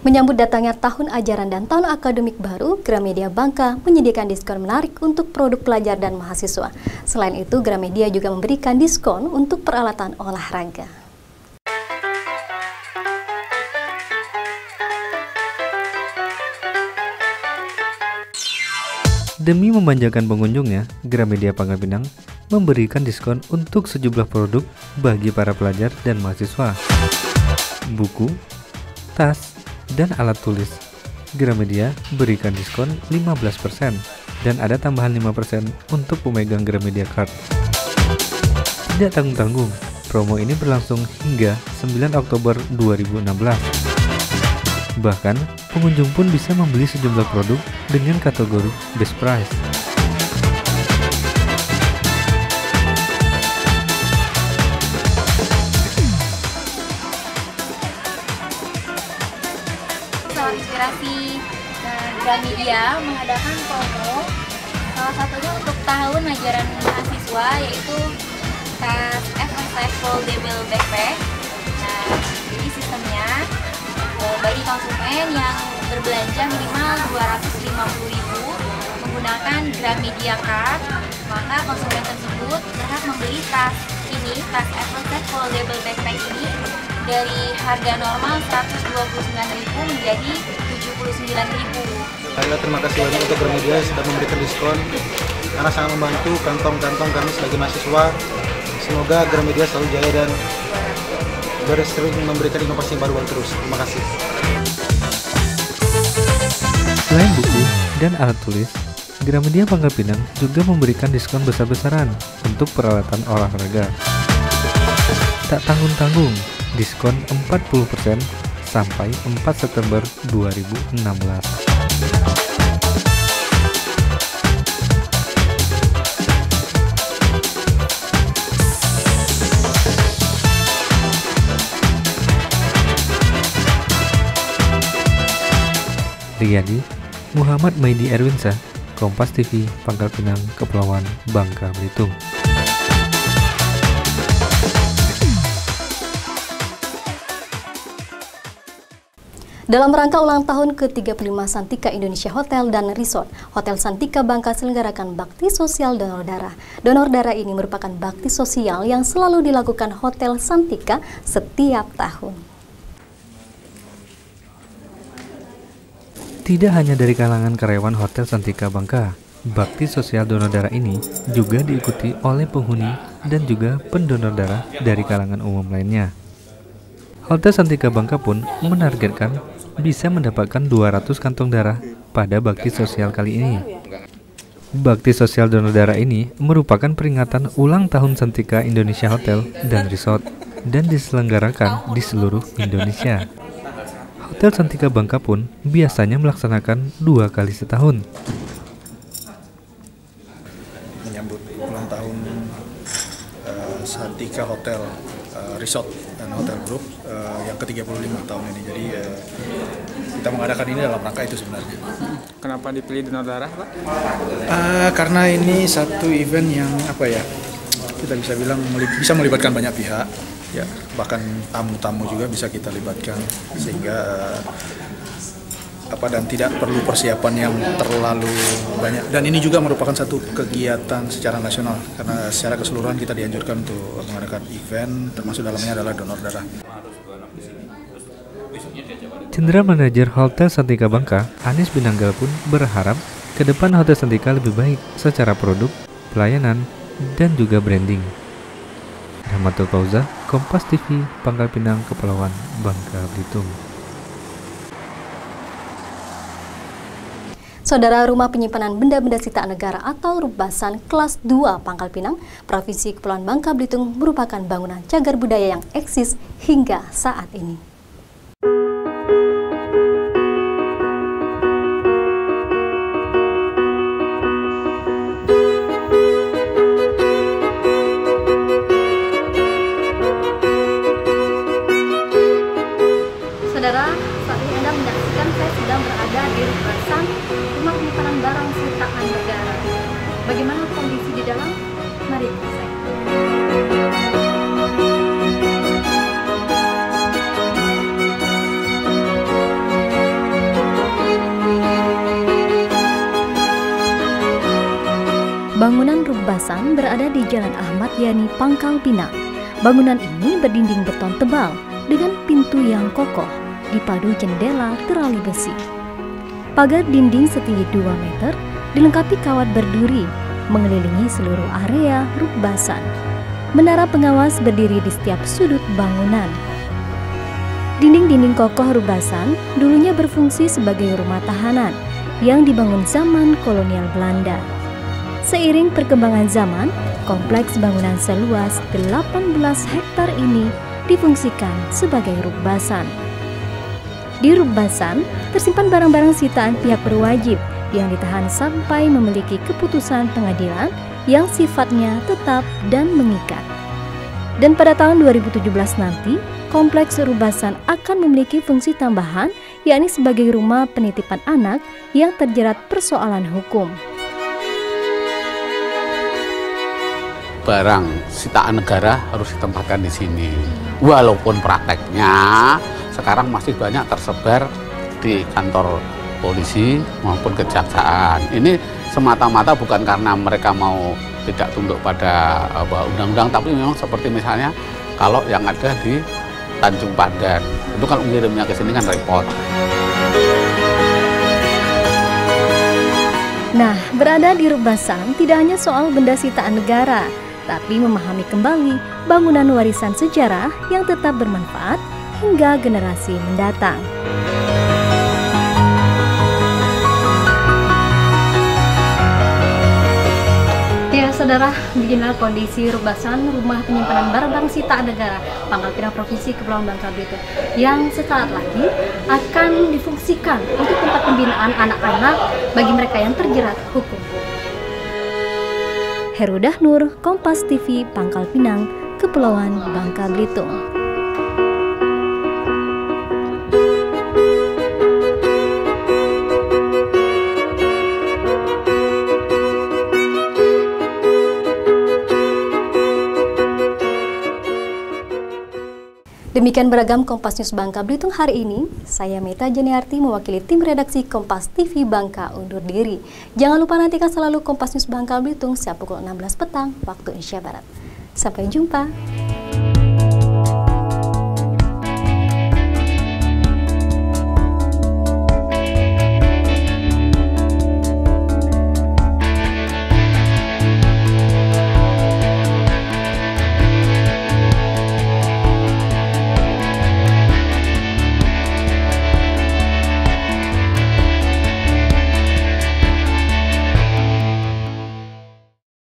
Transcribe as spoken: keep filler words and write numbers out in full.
Menyambut datangnya tahun ajaran dan tahun akademik baru, Gramedia Bangka menyediakan diskon menarik untuk produk pelajar dan mahasiswa. Selain itu, Gramedia juga memberikan diskon untuk peralatan olahraga. Demi memanjakan pengunjungnya, Gramedia Pangkal Pinang memberikan diskon untuk sejumlah produk bagi para pelajar dan mahasiswa. Buku, tas, dan alat tulis. Gramedia berikan diskon lima belas persen dan ada tambahan lima persen untuk pemegang Gramedia Card. Tidak tanggung-tanggung, promo ini berlangsung hingga sembilan Oktober dua ribu enam belas. Bahkan, pengunjung pun bisa membeli sejumlah produk dengan kategori Best Price. Inspirasi uh, Gramedia mengadakan promo, salah satunya untuk tahun ajaran mahasiswa, yaitu tas F S F Foldable Backpack. Nah, jadi sistemnya uh, bagi konsumen yang berbelanja minimal dua ratus lima puluh ribu menggunakan Gramedia Card, maka konsumen tersebut berhak membeli tas ini, tas F S F Foldable Backpack ini dari harga normal seratus dua puluh sembilan ribu menjadi tujuh puluh sembilan ribu. Saya terima kasih banyak untuk Gramedia sudah memberikan diskon karena sangat membantu kantong-kantong kami sebagai mahasiswa. Semoga Gramedia selalu jaya dan bersering memberikan inovasi baru terus. Terima kasih. Selain buku dan alat tulis, Gramedia Pangkal Pinang juga memberikan diskon besar-besaran untuk peralatan olahraga. Tak tanggung-tanggung, diskon empat puluh persen sampai empat September dua ribu enam belas. Riyadi, Muhammad Maidi Erwinsa, Kompas T V, Pangkal Pinang, Kepulauan Bangka Belitung. Dalam rangka ulang tahun ke tiga puluh lima Santika Indonesia Hotel dan Resort, Hotel Santika Bangka selenggarakan bakti sosial donor darah. Donor darah ini merupakan bakti sosial yang selalu dilakukan Hotel Santika setiap tahun. Tidak hanya dari kalangan karyawan Hotel Santika Bangka, bakti sosial donor darah ini juga diikuti oleh penghuni dan juga pendonor darah dari kalangan umum lainnya. Hotel Santika Bangka pun menargetkan bisa mendapatkan dua ratus kantong darah pada bakti sosial kali ini. Bakti sosial donor darah ini merupakan peringatan ulang tahun Santika Indonesia Hotel dan Resort dan diselenggarakan di seluruh Indonesia. Hotel Santika Bangka pun biasanya melaksanakan dua kali setahun. Menyambut ulang tahun uh, Santika Hotel uh, Resort dan Hotel Group uh, yang ke tiga puluh lima tahun ini. Jadi uh, kita mengadakan ini dalam rangka itu sebenarnya. Kenapa dipilih donor darah, Pak? Uh, karena ini satu event yang apa ya, kita bisa bilang bisa melibatkan banyak pihak, ya bahkan tamu-tamu juga bisa kita libatkan sehingga uh, apa dan tidak perlu persiapan yang terlalu banyak. Dan ini juga merupakan satu kegiatan secara nasional karena secara keseluruhan kita dianjurkan untuk mengadakan event, termasuk dalamnya adalah donor darah. General Manager Hotel Santika Bangka, Anis Binanggal pun berharap ke depan Hotel Santika lebih baik secara produk, pelayanan, dan juga branding. Rahmatul Fauza, Kompas T V, Pangkal Pinang, Kepulauan Bangka Belitung. Saudara, Rumah Penyimpanan Benda-Benda Sitaan Negara atau Rubasan Kelas dua Pangkal Pinang, Provinsi Kepulauan Bangka Belitung merupakan bangunan cagar budaya yang eksis hingga saat ini. Saudara, saat ini Anda menyaksikan saya sedang berada di Rubasan Rumah Penyimpanan Barang Sitaan Negara. Bagaimana kondisi di dalam? Mari kita cek. berada di Jalan Ahmad Yani, Pangkal Pinang. Bangunan ini berdinding beton tebal dengan pintu yang kokoh, dipadu jendela terali besi. Pagar dinding setinggi dua meter dilengkapi kawat berduri mengelilingi seluruh area rukbasan. Menara pengawas berdiri di setiap sudut bangunan. Dinding-dinding kokoh rukbasan dulunya berfungsi sebagai rumah tahanan yang dibangun zaman kolonial Belanda. Seiring perkembangan zaman, kompleks bangunan seluas delapan belas hektar ini difungsikan sebagai rukbasan. Di rukbasan tersimpan barang-barang sitaan pihak berwajib yang ditahan sampai memiliki keputusan pengadilan yang sifatnya tetap dan mengikat. Dan pada tahun dua ribu tujuh belas nanti, kompleks rukbasan akan memiliki fungsi tambahan, yakni sebagai rumah penitipan anak yang terjerat persoalan hukum. Barang sitaan negara harus ditempatkan di sini. Walaupun prakteknya sekarang masih banyak tersebar di kantor polisi maupun kejaksaan. Ini semata-mata bukan karena mereka mau tidak tunduk pada undang-undang, tapi memang seperti misalnya kalau yang ada di Tanjung Pandan, itu kalau mengirimnya ke sini kan repot. Nah, berada di rukbasan tidak hanya soal benda sitaan negara, tapi memahami kembali bangunan warisan sejarah yang tetap bermanfaat hingga generasi mendatang. Ya, saudara, beginilah kondisi rukbasan rumah penyimpanan barang-barang sitaan negara Pangkal Pinang Provinsi Kepulauan Bangka Belitung yang sesaat lagi akan difungsikan untuk tempat pembinaan anak-anak bagi mereka yang terjerat hukum. Herudah Nur, Kompas T V, Pangkal Pinang, Kepulauan Bangka Belitung. Demikian beragam Kompas News Bangka Belitung hari ini. Saya Meta Jeniarti mewakili tim redaksi Kompas T V Bangka undur diri. Jangan lupa nantikan selalu Kompas News Bangka Belitung setiap pukul enam belas petang waktu Indonesia Barat. Sampai jumpa.